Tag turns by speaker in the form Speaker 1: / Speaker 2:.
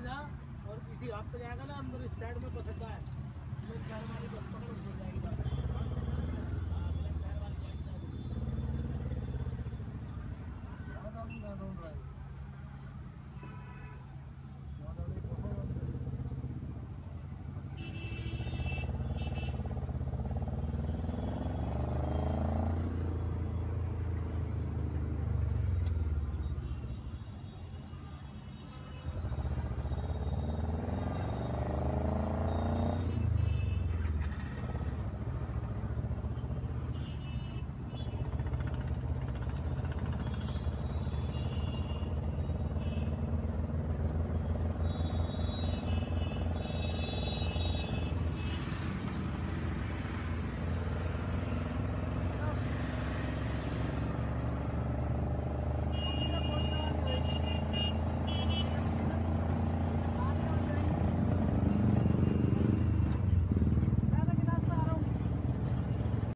Speaker 1: जा और किसी हाथ पे जाएगा ना अंदर इस साइड में बसता है, चार वाली बस पकड़